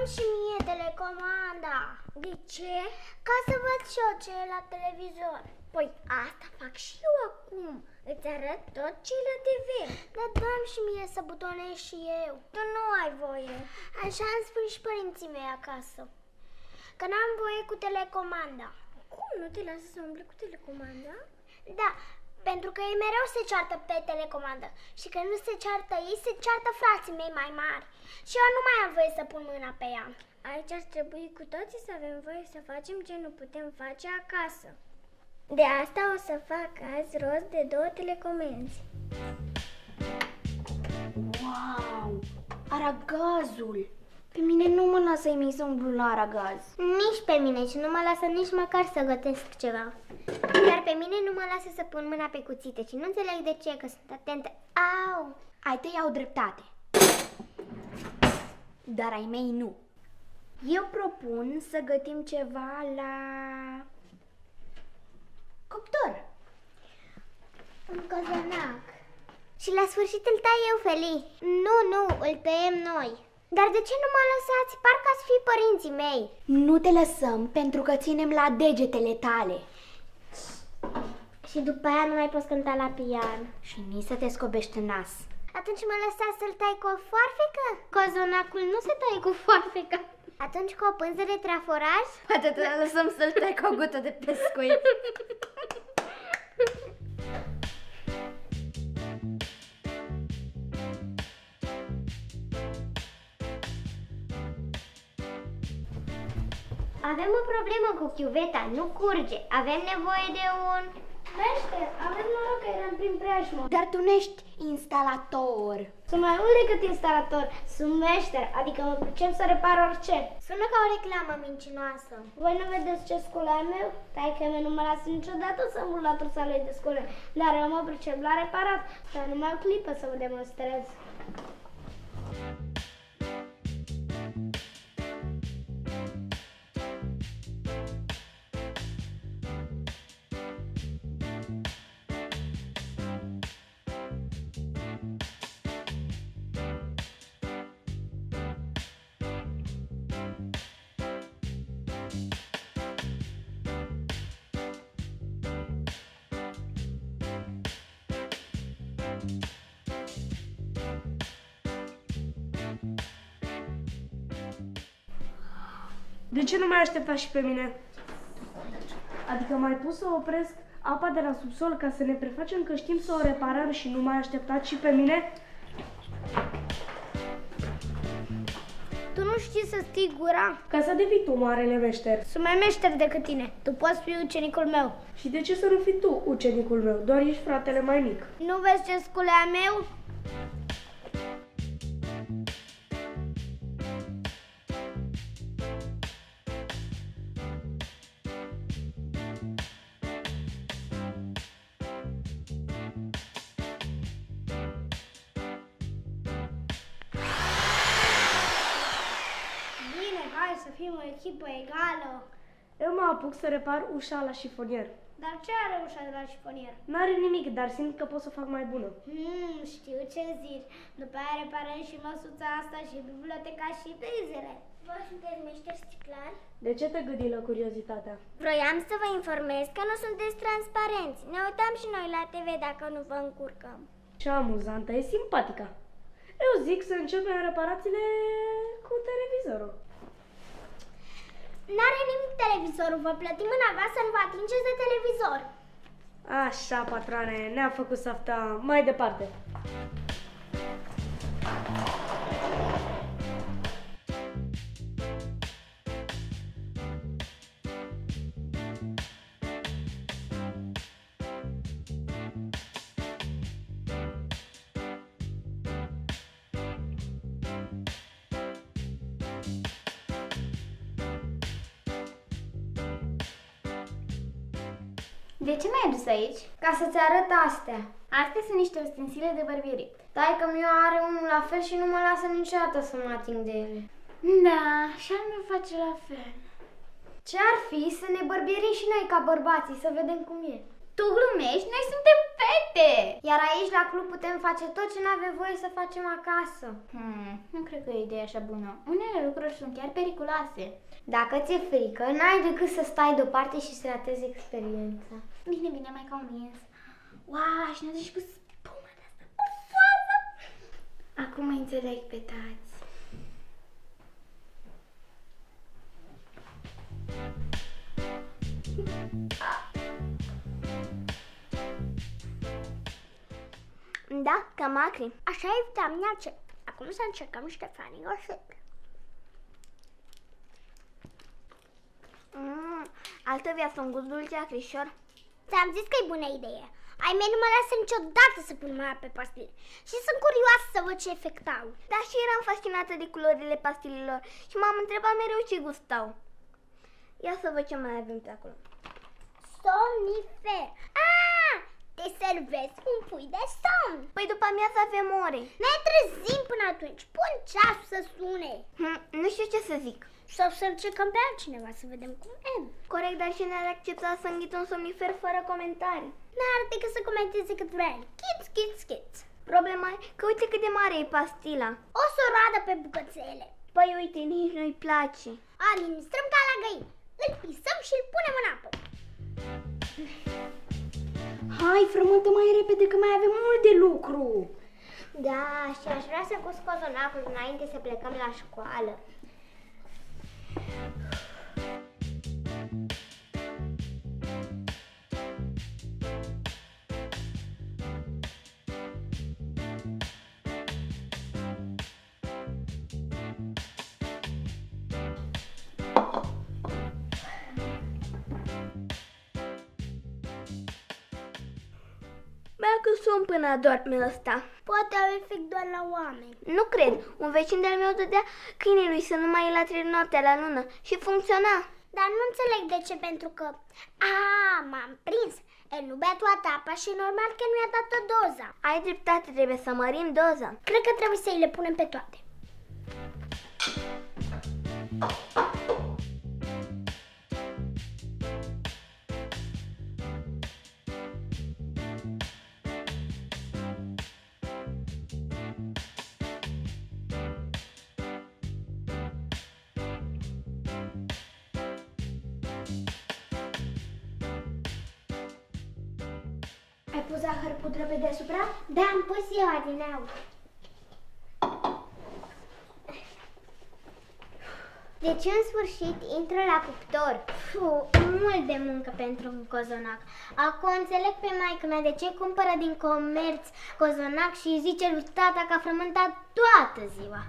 Dă-mi și mie telecomanda. De ce? Ca să văd și eu ce e la televizor. Păi asta fac și eu acum. Îți arăt tot ce e la TV. Dar dă-mi și mie să butonez și eu. Tu nu ai voie. Așa îmi spun și părinții mei acasă. Că n-am voie cu telecomanda. Cum nu te lasă să umbli cu telecomanda? Da, pentru că ei mereu se ceartă pe telecomandă. Și când nu se ceartă ei, se ceartă frații mei mai mari. Și eu nu mai am voie să pun mâna pe ea. Aici ar trebui cu toții să avem voie să facem ce nu putem face acasă. De asta o să fac azi rost de 2 telecomenzi. Wow! Aragazul! Pe mine nu mă lasă ei să umblu la aragaz. Nici pe mine și nu mă lasă nici măcar să gătesc ceva. Dar pe mine nu mă lasă să pun mâna pe cuțite și nu înțeleg de ce, că sunt atentă. Au! Ai tăi au dreptate. Dar ai mei nu. Eu propun să gătim ceva la cuptor. Un cozonac. Și la sfârșit îl tai eu, Feli. Nu, îl tăiem noi. Dar de ce nu mă lăsați? Parcă ați fi părinții mei. Nu te lăsăm pentru că ținem la degetele tale. Și după aia nu mai poți cânta la pian. Și nici să te scobești în nas. Atunci mă lăsați să-l tai cu o foarfecă? Cozonacul nu se taie cu foarfecă. Atunci cu o pânză de traforaj? Poate te lăsăm să-l tai cu o gută de pescuit. Avem o problemă cu chiuveta, nu curge. Avem nevoie de un... Meșter, avem noroc că eram prin preajmă. Dar tu nu ești instalator. Sunt mai mult decât instalator, sunt meșter, adică mă pricep să repar orice. Sună ca o reclamă mincinoasă. Voi nu vedeți ce scul al meu? Taică-mi nu mă lasă niciodată să umblu la trusa lui de scule, dar eu mă pricep la reparat, dar numai o clipă să vă demonstrez. De ce nu mai aștepta și pe mine? Adică mai pus să opresc apa de la subsol ca să ne prefacem că știm să o reparăm și nu mai așteptați și pe mine? Tu nu știi să stii gura? Ca să devii tu marele meșter. Sunt mai meșter decât tine, tu poți fi ucenicul meu. Și de ce să nu fii tu ucenicul meu? Doar ești fratele mai mic. Nu vezi ce scule a meu? Bine, hai să fim o echipă egală. Eu mă apuc să repar ușa la șifonier. Dar ce are ușa de la șifonier? N-are nimic, dar simt că pot să o fac mai bună. Știu ce zici. După aia reparăm și măsuța asta și biblioteca și prizele. Voi sunteți meșteri sticlari? De ce te gâdi la curiozitatea? Vroiam să vă informez că nu sunteți transparenți. Ne uităm și noi la TV dacă nu vă încurcăm. Ce amuzantă, e simpatica. Eu zic să începem reparațiile cu televizorul. N-are nimic televizorul, vă plătim în avans să nu vă atingeți de televizor. Așa, patroane, ne-a făcut safta. Mai departe. De ce m-ai adus aici? Ca să-ți arăt astea. Astea sunt niște ustensile de bărbierit. Taică-mi are unul la fel și nu mă lasă niciodată să mă ating de ele. Da, și al meu face la fel. Ce ar fi să ne bărbierim și noi ca bărbații, să vedem cum e? Tu glumești? Noi suntem fete! Iar aici la club putem face tot ce n-avem voie să facem acasă. Nu cred că e o idee așa bună. Unele lucruri sunt chiar periculoase. Dacă ți-e frică, n-ai decât să stai deoparte și să ratezi experiența. Bine, bine, mai convins. Wow, și ne-a și cu spuma de asta pufoasă. Acum mă înțeleg pe tați. Da, cam acri. Așa e vitamina C. Acum să încercăm niște franigoșete. Altă viață, un gust dulce, acrișor. Ți-am zis că e bună idee. Ai mei nu mă lasă niciodată să pun mâna pe pastile. Și sunt curioasă să văd ce efect au. Dar și eram fascinată de culorile pastilelor și m-am întrebat mereu ce gustau. Ia să văd ce mai avem pe acolo. Somnifer. Te servesc un pui de somn. Păi după amiază avem ore. Ne trezim până atunci. Pun ceasul să sune. Nu știu ce să zic. Sau să încercăm pe altcineva să vedem cum e. Corect, dar și ne-ar accepta să înghită un somnifer fără comentarii. N-ar decât să comenteze cât vrea. Kids. Problema e că uite cât de mare e pastila. O să o radă pe bucățele. Păi uite, nici nu-i place. Administrăm ca la găini. Îl pisăm și îl punem în apă. Hai, frământă mai repede că mai avem mult de lucru. Da, și aș vrea să cos cozonacul înainte să plecăm la școală. Dacă sunt până adorme ăsta. Poate au efect doar la oameni. Nu cred. Un vecin de-al meu dădea câinelui să nu mai îl atrage noaptea la lună și funcționa. Dar nu înțeleg de ce, pentru că... m-am prins. El nu bea toată apa și e normal că nu i-a dat o doza. Ai dreptate, trebuie să mărim doza. Cred că trebuie să îi le punem pe toate. Ai pus zahăr pudră pe deasupra? Da, am pus eu adineau. Deci în sfârșit intră la cuptor. Mult de muncă pentru un cozonac. Acum înțeleg pe maică-mea de ce cumpără din comerț cozonac și îi zice lui tata că a frământat toată ziua.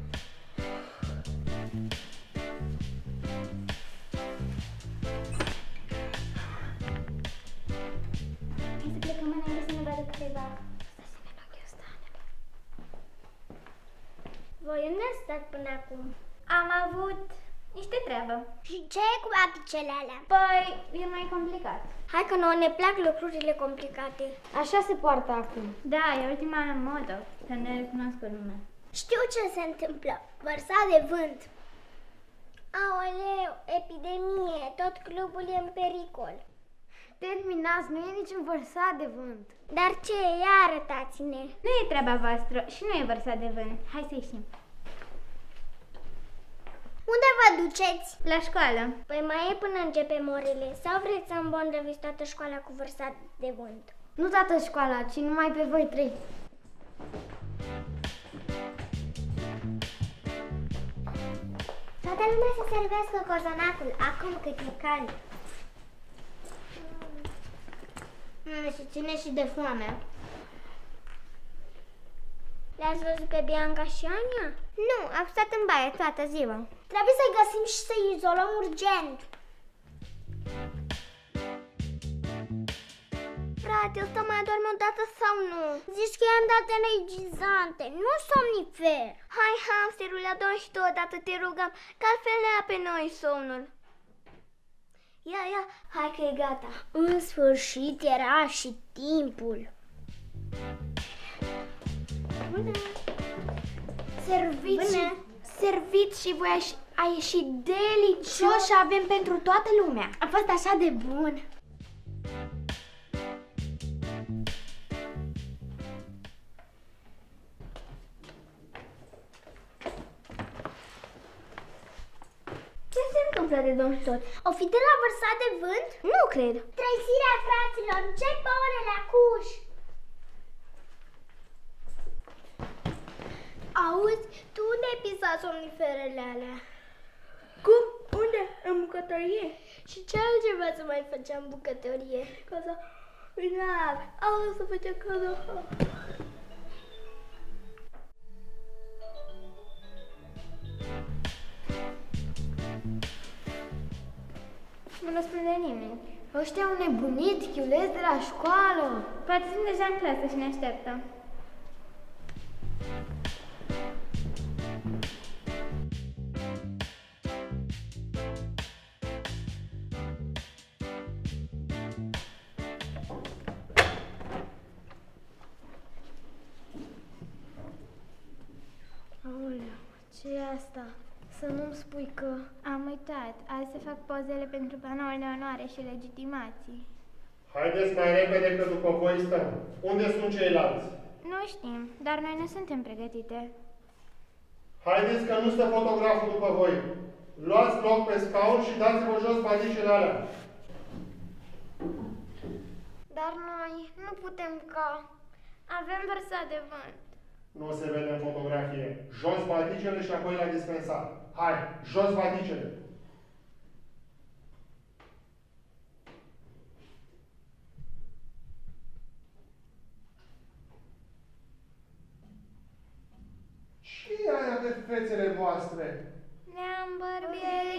Voi unde ați stat până acum? Am avut niște treabă. Și ce e cu apicele alea? Păi, e mai complicat. Hai că nouă ne plac lucrurile complicate. Așa se poartă acum. Da, e ultima modă, să ne recunoască lumea. Știu ce se întâmplă. Vărsat de vânt. Aoleu, epidemie, tot clubul e în pericol. Terminați, nu e niciun vărsat de vânt. Dar ce e? Ia arătați-ne. Nu e treaba voastră și nu e vărsat de vânt. Hai să ieșim. Unde vă duceți? La școală. Păi mai e până începem orele. Sau vreți să îmbolnăviți toată școala cu vărsat de vânt? Nu toată școala, ci numai pe voi trei. Toată lumea să servească cozonacul, acum cât e cald. Și ține și de foame. Le-ați văzut pe Bianca și Ania? Nu, au stat în baie toată ziua. Trebuie să-i găsim și să-i izolăm urgent. Frate, ăsta mai adorme odată sau nu? Zici că i-am dat energizante, nu somnifer. Hai, hamsterule, adorm și tu odată, te rugăm, că altfel ne ia pe noi somnul. Ia, hai că e gata. În sfârșit era și timpul. Bună! Servit și voi a ieșit delicios și avem pentru toată lumea. A fost așa de bun. întâmplat de domn tot? O fi de la vărsat de vânt? Nu cred. Trezirea, fraților, încep pe orele acuș. Auzi, tu unde ai pisat somniferele alea? Cum? Unde? În bucătărie? Și ce altceva să mai făceam în bucătărie? Casa final. Au să facem casa. Nu răspunde nimeni. Ăștia au nebunit, chiulesc de la școală. Poate sunt deja în clasă și ne așteaptă. Aoleu, ce e asta? Să nu-mi spui că... Am uitat. Azi se fac pozele pentru panoul de onoare și legitimații. Haideți mai repede că după voi stăm. Unde sunt ceilalți? Nu știm, dar noi nu suntem pregătite. Haideți că nu stă fotograful după voi. Luați loc pe scaun și dați-vă jos badicele alea. Dar noi nu putem ca... Avem vărsat de vânt. Nu se vede în fotografie. Jos badicele și apoi la dispensar. Hai, jos badicele. Ce e aia pe fețele voastre? Ne-am bărbierit.